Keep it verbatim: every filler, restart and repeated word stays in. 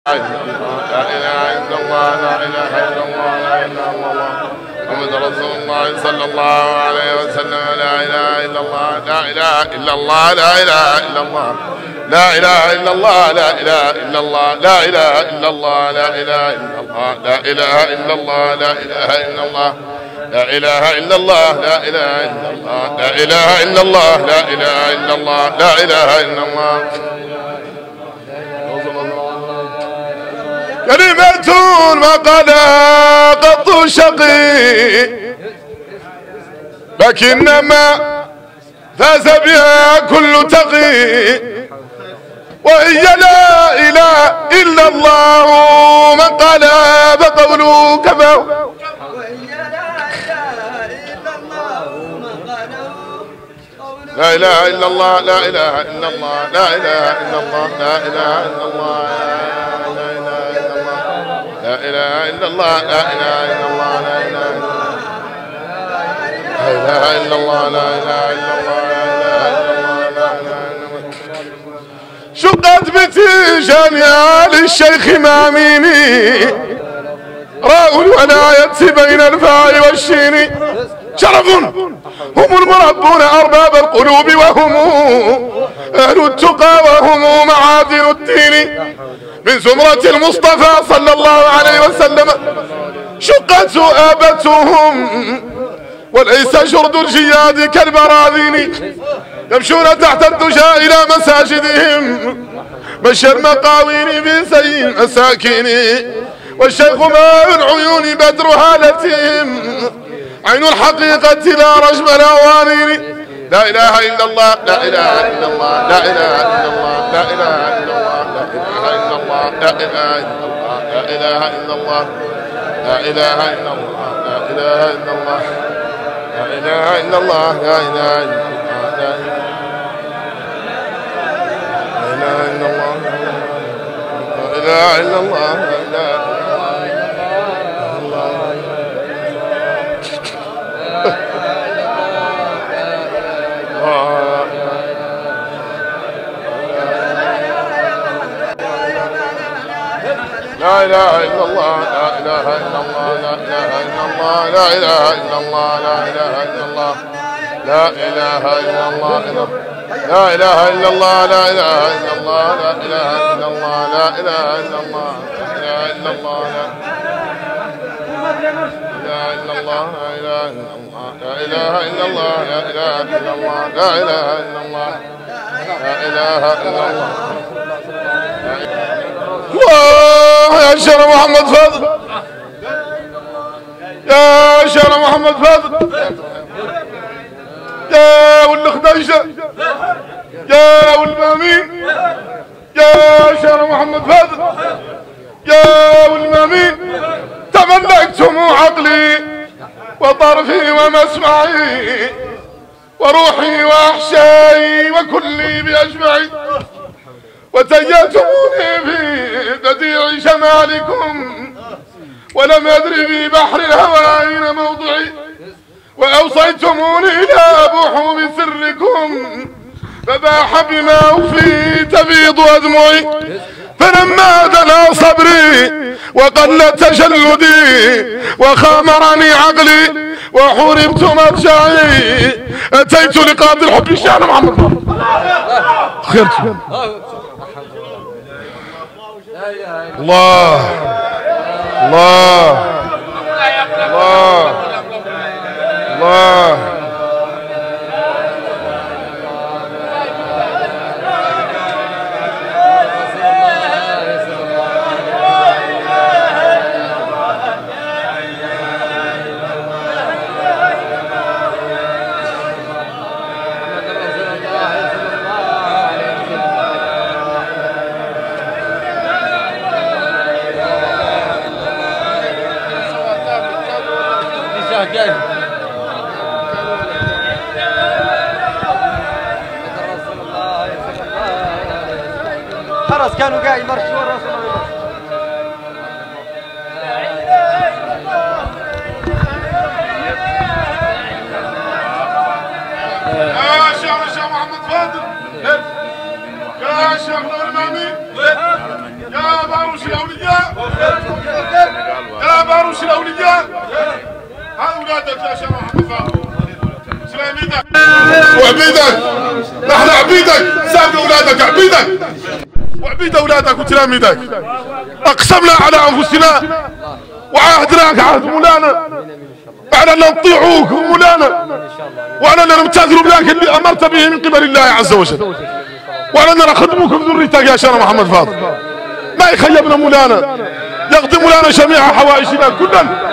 لا إله إلا الله لا إله إلا الله لا إله إلا الله محمد رسول الله صلى الله عليه وسلم. لا إله إلا الله لا إله إلا الله لا إله إلا الله لا إله إلا الله لا إله إلا الله لا إله إلا الله لا إله إلا الله لا إله إلا الله لا إله إلا الله لا إله إلا الله لا إله إلا الله لا إله إلا الله لا إله إلا الله لا إله إلا الله. كلمة ما قد قط شقي لكنما فاز بها كل تقي، وهي لا إله إلا الله من قال فقوله كفى. لا إله إلا الله لا إله إلا الله لا إله إلا الله لا إله إلا الله لا إله إلا الله لا إله إلا الله لا إله إلا الله لا إله إلا الله لا إله إلا الله. شقت بتيجان يا للشيخ ماميني راء الولاية بين الفاء والشين. شرف هم المربون أرباب القلوب وهم أهل التقى وهم معادن الدين من زمرة المصطفى صلى الله عليه وسلم. شقت سؤابتهم وليس شرد الجياد كالبراذين، يمشون تحت الدجى إلى مساجدهم مشى المقاوين بسيء المساكين. والشيخ ماء العيون بدر هالتهم عين الحقيقة لا رجم الأوانين. لا إله إلا الله لا إله إلا الله لا إله إلا الله لا إله إلا الله لا إله إلا الله لا إله إلا الله لا إله إلا الله لا إله إلا الله لا إله إلا الله لا إله إلا الله لا إله إلا الله لا إله إلا الله لا إله إلا الله. لا إله إلا الله لا إله إلا الله لا إله إلا الله لا إله إلا الله لا إله إلا الله لا إله إلا الله لا إله إلا الله لا إله إلا الله لا إله إلا الله لا إله إلا الله لا إله إلا الله لا إله إلا الله لا إله إلا الله لا إله إلا الله. الله يا شيخ محمد فاضل يا شيخ محمد فاضل يا والخديجة يا والمامين يا شيخ محمد فاضل يا والمامين. تملكتم عقلي وطرفي ومسمعي وروحي وأحشائي وكلي بأجمعي، وتيتموني في بديع جمالكم ولم أدري في بحر الهوى أين موضعي، وأوصيتموني لا أبوح بسركم فباح بما أخفي تفيض أدمعي. فلما دنا صبري وقل تجلدي وخامرني عقلي وحوربت مرجعي أتيت لقاضي الحب الشيخ محمد. خيرت الله الله الله الله. خلاص كانوا قاعد يمرشوا الرسول. يا شيخ محمد فاضل يا شيخ الإمامي يا باروش يا الاولياء يا باروش الاولياء هذا اولادك يا شيخ محمد فاضل سلام ايدك وعبيدك نحن عبيدك سابق اولادك عبيدك وعبيد اولادك وسلام ايدك اقسمنا على انفسنا وعاهدناك عهد مولانا على ان نطيعوك مولانا وعلى ان نمتثل بذاك اللي امرت به من قبل الله عز وجل وعلى ان نخدمك بذريتك يا شيخ محمد فاضل ما يخيبنا مولانا يقضي مولانا جميع حوائجنا كلا